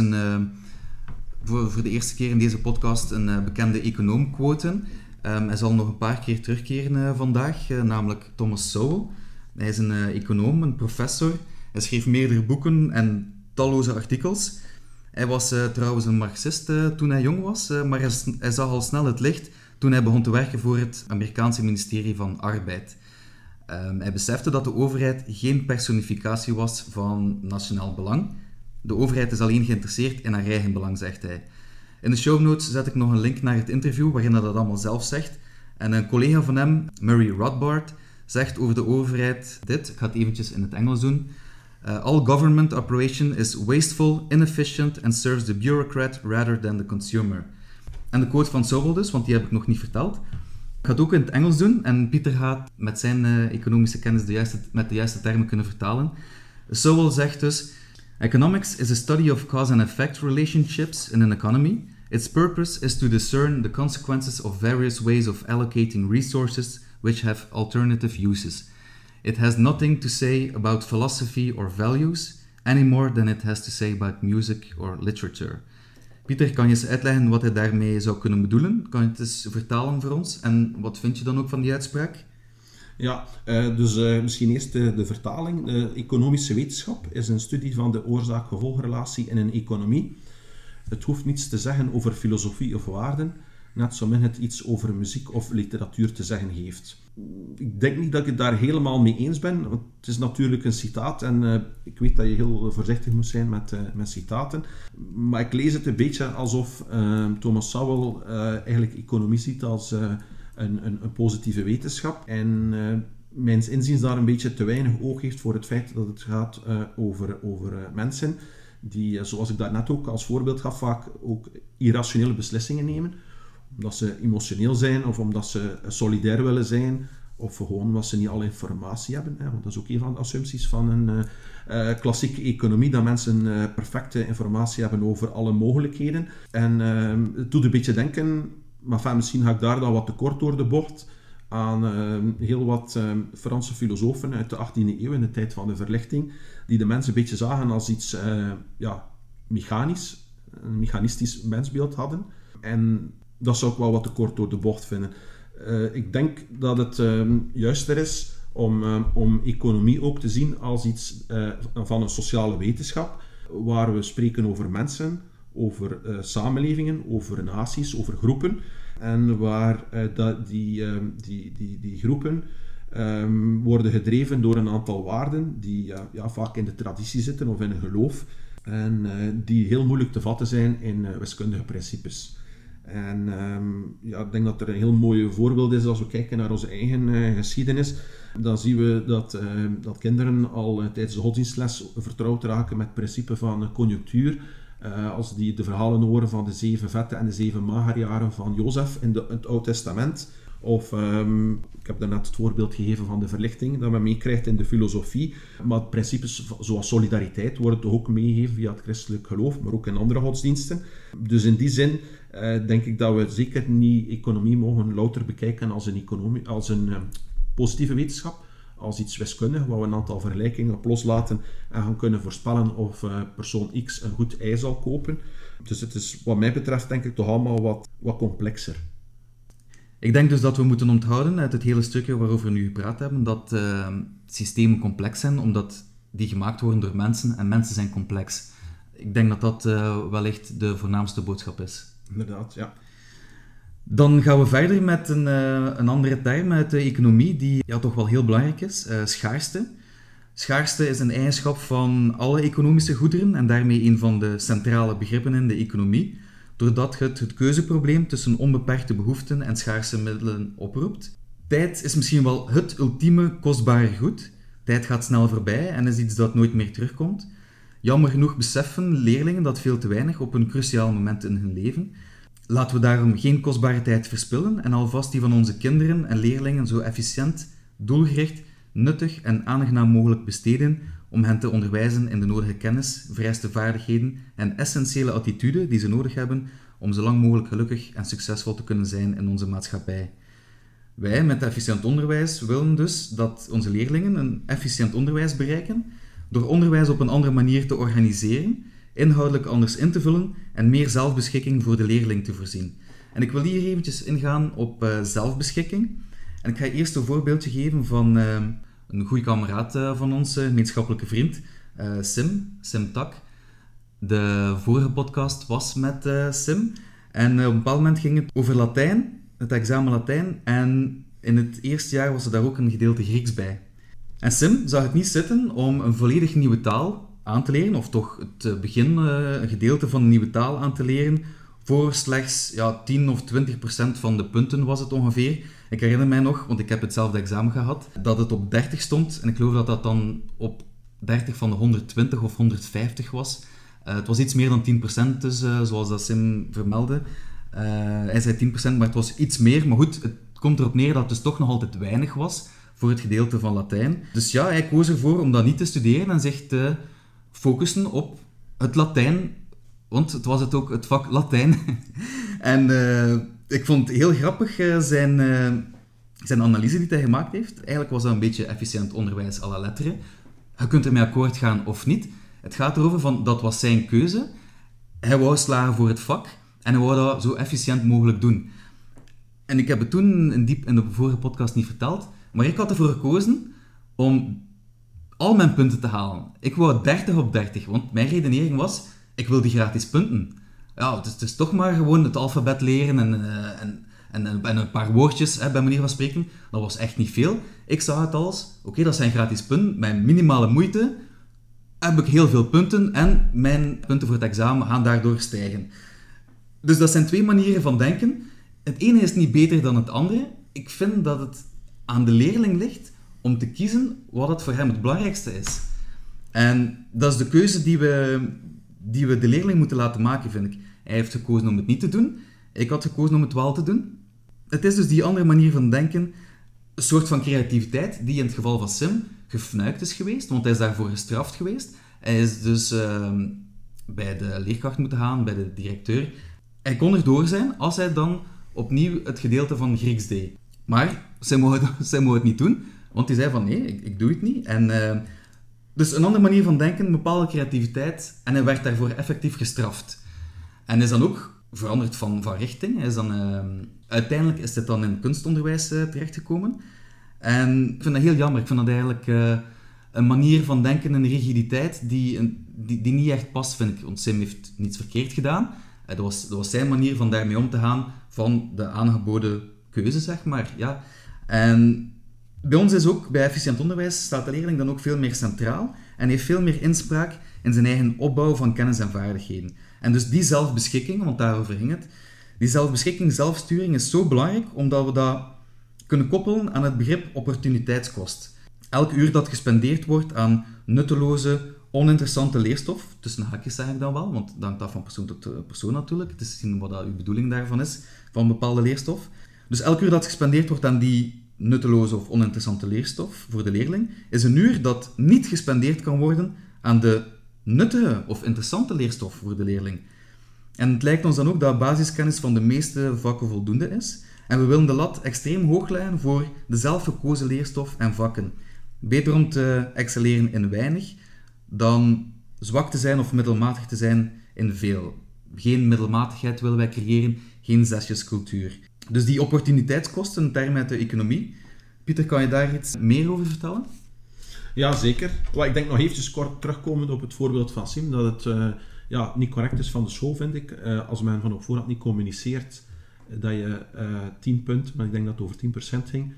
voor de eerste keer in deze podcast een bekende econoom quoten. Hij zal nog een paar keer terugkeren vandaag, namelijk Thomas Sowell. Hij is een econoom, een professor. Hij schreef meerdere boeken en talloze artikels. Hij was trouwens een marxist toen hij jong was, maar hij zag al snel het licht toen hij begon te werken voor het Amerikaanse ministerie van Arbeid. Hij besefte dat de overheid geen personificatie was van nationaal belang. De overheid is alleen geïnteresseerd in haar eigen belang, zegt hij. In de show notes zet ik nog een link naar het interview waarin hij dat allemaal zelf zegt. En een collega van hem, Murray Rothbard, zegt over de overheid dit. Ik ga het eventjes in het Engels doen. All government operation is wasteful, inefficient and serves the bureaucrat rather than the consumer. En de quote van Sowell dus, want die heb ik nog niet verteld. Ik ga het ook in het Engels doen en Pieter gaat met zijn economische kennis met de juiste termen kunnen vertalen. Sowell zegt dus: Economics is a study of cause and effect relationships in an economy. Its purpose is to discern the consequences of various ways of allocating resources which have alternative uses. It has nothing to say about philosophy or values, any more than it has to say about music or literature. Pieter, kan je eens uitleggen wat hij daarmee zou kunnen bedoelen? Kan je het eens vertalen voor ons? En wat vind je dan ook van die uitspraak? Ja, dus misschien eerst de vertaling. Economische wetenschap is een studie van de oorzaak-gevolgrelatie in een economie. Het hoeft niets te zeggen over filosofie of waarden, net zo min het iets over muziek of literatuur te zeggen heeft. Ik denk niet dat ik het daar helemaal mee eens ben, want het is natuurlijk een citaat en ik weet dat je heel voorzichtig moet zijn met citaten. Maar ik lees het een beetje alsof Thomas Sowell eigenlijk economie ziet als een positieve wetenschap en mijns inziens daar een beetje te weinig oog heeft voor het feit dat het gaat over mensen die, zoals ik daarnet ook als voorbeeld gaf, vaak ook irrationele beslissingen nemen. Omdat ze emotioneel zijn of omdat ze solidair willen zijn of gewoon omdat ze niet alle informatie hebben. Want dat is ook een van de assumpties van een klassieke economie, dat mensen perfecte informatie hebben over alle mogelijkheden. En het doet een beetje denken, maar misschien ga ik daar dan wat te kort door de bocht, aan heel wat Franse filosofen uit de 18e eeuw, in de tijd van de verlichting, die de mensen een beetje zagen als iets mechanisch, een mechanistisch mensbeeld hadden. En dat zou ik wel wat te kort door de bocht vinden. Ik denk dat het juister is om economie ook te zien als iets van een sociale wetenschap, waar we spreken over mensen, over samenlevingen, over naties, over groepen. En waar die groepen worden gedreven door een aantal waarden die vaak in de traditie zitten of in een geloof. En die heel moeilijk te vatten zijn in wiskundige principes. En ik denk dat er een heel mooi voorbeeld is als we kijken naar onze eigen geschiedenis. Dan zien we dat kinderen al tijdens de godsdienstles vertrouwd raken met het principe van conjunctuur. Als die de verhalen horen van de 7 vette en de 7 magere jaren van Jozef in het Oude Testament. Of, ik heb daarnet het voorbeeld gegeven van de verlichting, dat men meekrijgt in de filosofie. Maar principes zoals solidariteit worden toch ook meegegeven via het christelijk geloof, maar ook in andere godsdiensten. Dus in die zin denk ik dat we zeker niet economie mogen louter bekijken als een positieve wetenschap, als iets wiskundig, waar we een aantal vergelijkingen op loslaten en gaan kunnen voorspellen of persoon X een goed ei zal kopen. Dus het is wat mij betreft denk ik toch allemaal wat complexer. Ik denk dus dat we moeten onthouden uit het hele stukje waarover we nu gepraat hebben, dat systemen complex zijn, omdat die gemaakt worden door mensen en mensen zijn complex. Ik denk dat dat wellicht de voornaamste boodschap is. Inderdaad, ja. Dan gaan we verder met een andere term uit de economie die toch wel heel belangrijk is, schaarste. Schaarste is een eigenschap van alle economische goederen en daarmee een van de centrale begrippen in de economie, doordat het keuzeprobleem tussen onbeperkte behoeften en schaarse middelen oproept. Tijd is misschien wel het ultieme kostbare goed. Tijd gaat snel voorbij en is iets dat nooit meer terugkomt. Jammer genoeg beseffen leerlingen dat veel te weinig op een cruciaal moment in hun leven. Laten we daarom geen kostbare tijd verspillen en alvast die van onze kinderen en leerlingen zo efficiënt, doelgericht, nuttig en aangenaam mogelijk besteden om hen te onderwijzen in de nodige kennis, vereiste vaardigheden en essentiële attitude die ze nodig hebben om zo lang mogelijk gelukkig en succesvol te kunnen zijn in onze maatschappij. Wij met efficiënt onderwijs willen dus dat onze leerlingen een efficiënt onderwijs bereiken door onderwijs op een andere manier te organiseren, inhoudelijk anders in te vullen en meer zelfbeschikking voor de leerling te voorzien. En ik wil hier eventjes ingaan op zelfbeschikking. En ik ga eerst een voorbeeldje geven van een goede kameraad van ons, gemeenschappelijke vriend, Sim Tak. De vorige podcast was met Sim. En op een bepaald moment ging het over Latijn, het examen Latijn. En in het eerste jaar was er daar ook een gedeelte Grieks bij. En Sim zag het niet zitten om een volledig nieuwe taal aan te leren, of toch het begin, een gedeelte van een nieuwe taal aan te leren, voor slechts 10 of 20% van de punten was het ongeveer. Ik herinner mij nog, want ik heb hetzelfde examen gehad, dat het op 30 stond. En ik geloof dat dat dan op 30 van de 120 of 150 was. Het was iets meer dan 10%, dus, zoals dat Sim vermeldde. Hij zei 10%, maar het was iets meer. Maar goed, het komt erop neer dat het dus toch nog altijd weinig was voor het gedeelte van Latijn. Dus ja, hij koos ervoor om dat niet te studeren en zich te focussen op het Latijn, want het was ook het vak Latijn. En ik vond het heel grappig zijn analyse die hij gemaakt heeft. Eigenlijk was dat een beetje efficiënt onderwijs à la lettre. Je kunt ermee akkoord gaan of niet. Het gaat erover van, dat was zijn keuze. Hij wou slagen voor het vak en hij wou dat zo efficiënt mogelijk doen. En ik heb het toen in de vorige podcast niet verteld, maar ik had ervoor gekozen om al mijn punten te halen. Ik wou 30 op 30, want mijn redenering was, ik wil die gratis punten. ja, het is toch maar gewoon het alfabet leren en een paar woordjes, bij manier van spreken. Dat was echt niet veel. Ik zag het als, oké, dat zijn gratis punten. Met minimale moeite heb ik heel veel punten en mijn punten voor het examen gaan daardoor stijgen. Dus dat zijn twee manieren van denken. Het ene is niet beter dan het andere. Ik vind dat het aan de leerling ligt om te kiezen wat het voor hem het belangrijkste is. En dat is de keuze die we de leerling moeten laten maken, vind ik. Hij heeft gekozen om het niet te doen. Ik had gekozen om het wel te doen. Het is dus die andere manier van denken, een soort van creativiteit, die in het geval van Sim gefnuikt is geweest, want hij is daarvoor gestraft geweest. Hij is dus bij de leerkracht moeten gaan, bij de directeur. Hij kon erdoor zijn als hij dan opnieuw het gedeelte van Grieks deed. Maar zij mogen het niet doen, want die zei van nee, ik doe het niet. En, dus een andere manier van denken, een bepaalde creativiteit, en hij werd daarvoor effectief gestraft. En is dan ook veranderd van richting. Hij is dan, uiteindelijk is dit dan in kunstonderwijs terechtgekomen. En ik vind dat heel jammer. Ik vind dat eigenlijk een manier van denken, een rigiditeit die niet echt past, vind ik. Want Sim heeft niets verkeerd gedaan. Dat was zijn manier van daarmee om te gaan van de aangeboden keuze, zeg maar. Ja. En bij ons is ook, bij efficiënt onderwijs, staat de leerling dan ook veel meer centraal en heeft veel meer inspraak in zijn eigen opbouw van kennis en vaardigheden. En dus die zelfbeschikking, want daarover ging het, die zelfbeschikking, zelfsturing is zo belangrijk omdat we dat kunnen koppelen aan het begrip opportuniteitskost. Elk uur dat gespendeerd wordt aan nutteloze, oninteressante leerstof, tussen haakjes zeg ik dan wel, want dat hangt af van persoon tot persoon natuurlijk, het is zien wat dat uw bedoeling daarvan is, van een bepaalde leerstof. Dus elk uur dat gespendeerd wordt aan die nutteloze of oninteressante leerstof voor de leerling, is een uur dat niet gespendeerd kan worden aan de nuttige of interessante leerstof voor de leerling. En het lijkt ons dan ook dat basiskennis van de meeste vakken voldoende is. En we willen de lat extreem hoog leggen voor de zelfgekozen leerstof en vakken. Beter om te excelleren in weinig dan zwak te zijn of middelmatig te zijn in veel. Geen middelmatigheid willen wij creëren, geen zesjescultuur. Dus die opportuniteitskosten, een term uit de economie. Pieter, kan je daar iets meer over vertellen? Ja, zeker. Ik denk nog eventjes kort terugkomend op het voorbeeld van Sim, dat het niet correct is van de school, vind ik. Als men van op voorhand niet communiceert dat je 10 punten, maar ik denk dat het over 10% ging,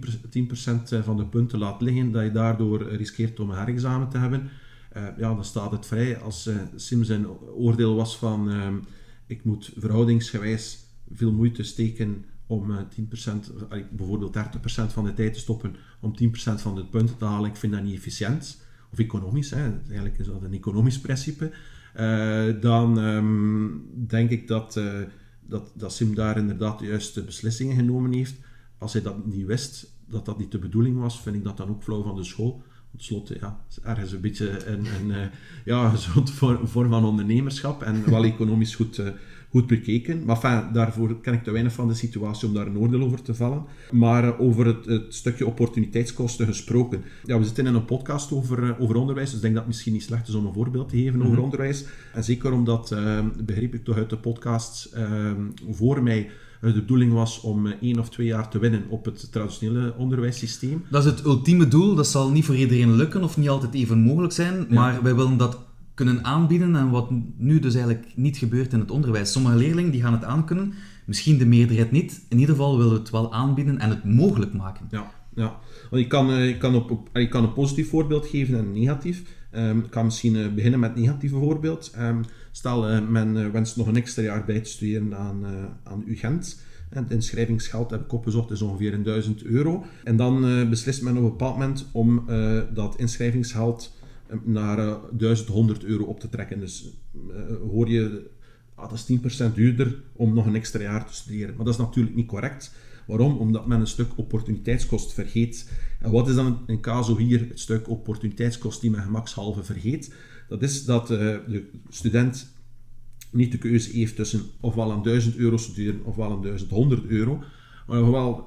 10% van de punten laat liggen, dat je daardoor riskeert om een herexamen te hebben. Dan staat het vrij. Als Sim zijn oordeel was van ik moet verhoudingsgewijs veel moeite steken om 10%, bijvoorbeeld 30% van de tijd te stoppen om 10% van de punten te halen. Ik vind dat niet efficiënt. Of economisch, eigenlijk is dat een economisch principe. Dan denk ik dat Sim daar inderdaad de juiste beslissingen genomen heeft. Als hij dat niet wist, dat dat niet de bedoeling was, vind ik dat dan ook flauw van de school. Ten slotte, is ergens een beetje een soort vorm van ondernemerschap en wel economisch goed bekeken. Maar daarvoor ken ik te weinig van de situatie om daar een oordeel over te vellen. Maar over het stukje opportuniteitskosten gesproken. Ja, we zitten in een podcast over onderwijs, dus ik denk dat het misschien niet slecht is om een voorbeeld te geven over onderwijs. En zeker omdat, begreep ik toch uit de podcasts voor mij, de bedoeling was om 1 of 2 jaar te winnen op het traditionele onderwijssysteem. Dat is het ultieme doel. Dat zal niet voor iedereen lukken of niet altijd even mogelijk zijn, maar wij willen dat kunnen aanbieden en wat nu dus eigenlijk niet gebeurt in het onderwijs. Sommige leerlingen die gaan het aankunnen, misschien de meerderheid niet. In ieder geval willen we het wel aanbieden en het mogelijk maken. Ja. Want ik kan een positief voorbeeld geven en een negatief. Ik kan misschien beginnen met het negatieve voorbeeld. Stel, men wenst nog een extra jaar bij te studeren aan UGent. En het inschrijvingsgeld, heb ik opgezocht, is ongeveer €1000. En dan beslist men op een bepaald moment om dat inschrijvingsgeld naar €1100 op te trekken. Dus hoor je, dat is 10% duurder om nog een extra jaar te studeren. Maar dat is natuurlijk niet correct. Waarom? Omdat men een stuk opportuniteitskost vergeet. En wat is dan in caso hier het stuk opportuniteitskost die men gemakshalve vergeet? Dat is dat de student niet de keuze heeft tussen ofwel aan €1000 studeren ofwel aan €1100, maar ofwel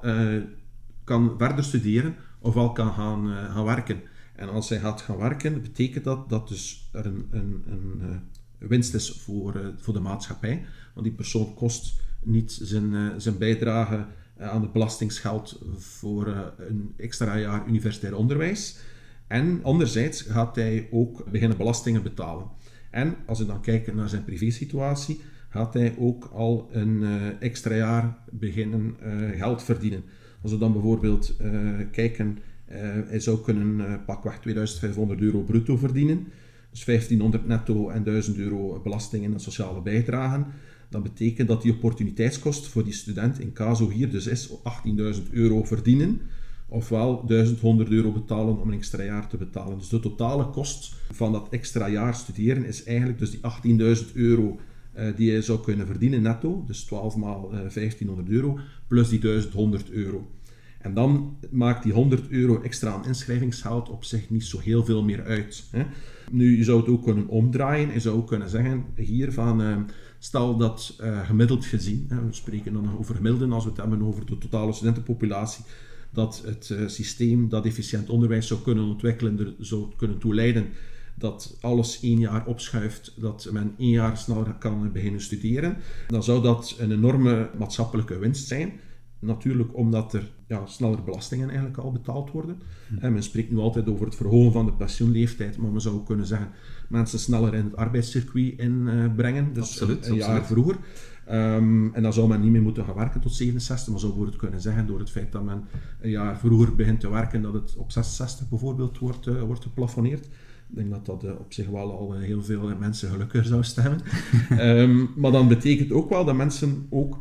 kan verder studeren ofwel kan gaan werken. En als hij gaat gaan werken, betekent dat dus er een winst is voor de maatschappij. Want die persoon kost niet zijn bijdrage aan het belastingsgeld voor een extra jaar universitair onderwijs. En anderzijds gaat hij ook beginnen belastingen betalen. En als we dan kijken naar zijn privésituatie, gaat hij ook al een extra jaar beginnen geld verdienen. Als we dan bijvoorbeeld kijken, hij zou kunnen pakweg €2500 bruto verdienen, dus 1500 netto en €1000 belastingen en sociale bijdragen. Dat betekent dat die opportuniteitskost voor die student in caso hier dus is €18.000 verdienen, ofwel €1100 betalen om een extra jaar te betalen. Dus de totale kost van dat extra jaar studeren is eigenlijk dus die €18.000 die je zou kunnen verdienen netto, dus 12 maal €1500, plus die €1100. En dan maakt die €100 extra aan inschrijvingsgeld op zich niet zo heel veel meer uit. Hè. Nu, je zou het ook kunnen omdraaien. Je zou ook kunnen zeggen hier van, stel dat gemiddeld gezien, we spreken dan over gemiddelden als we het hebben over de totale studentenpopulatie, dat het systeem dat efficiënt onderwijs zou kunnen ontwikkelen, er zou kunnen toe leiden dat alles 1 jaar opschuift, dat men 1 jaar sneller kan beginnen studeren, dan zou dat een enorme maatschappelijke winst zijn. Natuurlijk omdat er sneller belastingen eigenlijk al betaald worden. Men spreekt nu altijd over het verhogen van de pensioenleeftijd, maar men zou ook kunnen zeggen mensen sneller in het arbeidscircuit inbrengen, dus een jaar vroeger. En dan zou men niet meer moeten gaan werken tot 67, maar zou bijvoorbeeld kunnen zeggen door het feit dat men een jaar vroeger begint te werken, dat het op 66 bijvoorbeeld wordt geplafonneerd. Ik denk dat dat op zich wel al heel veel mensen gelukkiger zou stemmen. Maar dan betekent ook wel dat mensen ook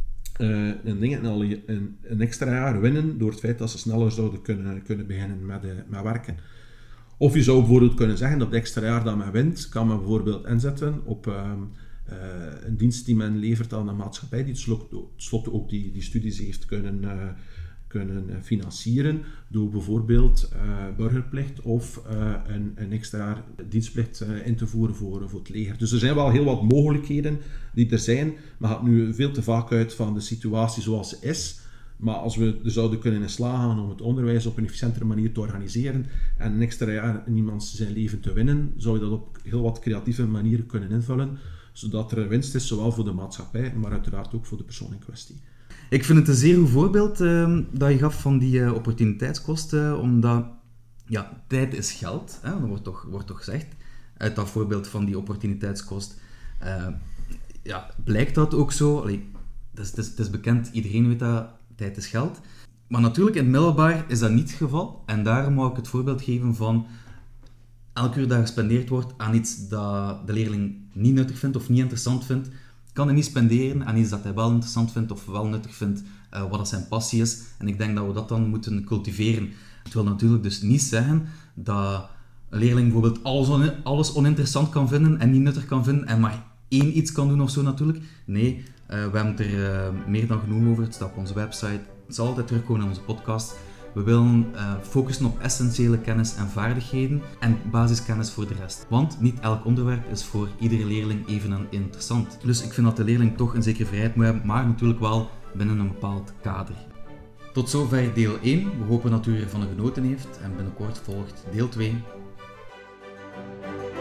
een extra jaar winnen door het feit dat ze sneller zouden kunnen beginnen met werken. Of je zou bijvoorbeeld kunnen zeggen dat het extra jaar dat men wint, kan men bijvoorbeeld inzetten op een dienst die men levert aan de maatschappij, die tenslotte ook die studies heeft kunnen financieren door bijvoorbeeld burgerplicht of een extra dienstplicht in te voeren voor het leger. Dus er zijn wel heel wat mogelijkheden die er zijn, maar het gaat nu veel te vaak uit van de situatie zoals ze is. Maar als we er zouden kunnen in slagen om het onderwijs op een efficiëntere manier te organiseren en een extra jaar in iemand zijn leven te winnen, zou je dat op heel wat creatieve manieren kunnen invullen, zodat er een winst is, zowel voor de maatschappij, maar uiteraard ook voor de persoon in kwestie. Ik vind het een zeer goed voorbeeld dat je gaf van die opportuniteitskosten, omdat tijd is geld, hè, dat wordt toch gezegd. Uit dat voorbeeld van die opportuniteitskost blijkt dat ook zo. Allee, het is bekend, iedereen weet dat tijd is geld. Maar natuurlijk, in het middelbaar is dat niet het geval. En daarom wou ik het voorbeeld geven van elk uur dat gespendeerd wordt aan iets dat de leerling niet nuttig vindt of niet interessant vindt, kan hij niet spenderen aan iets dat hij wel interessant vindt of wel nuttig vindt, wat dat zijn passie is. En ik denk dat we dat dan moeten cultiveren. Het wil natuurlijk dus niet zeggen dat een leerling bijvoorbeeld alles oninteressant kan vinden en niet nuttig kan vinden en maar 1 iets kan doen of zo natuurlijk. Nee, we hebben het er meer dan genoeg over. Het staat op onze website. Het zal altijd terugkomen in onze podcast. We willen focussen op essentiële kennis en vaardigheden en basiskennis voor de rest. Want niet elk onderwerp is voor iedere leerling even interessant. Dus ik vind dat de leerling toch een zekere vrijheid moet hebben, maar natuurlijk wel binnen een bepaald kader. Tot zover deel 1. We hopen dat u ervan genoten heeft en binnenkort volgt deel 2.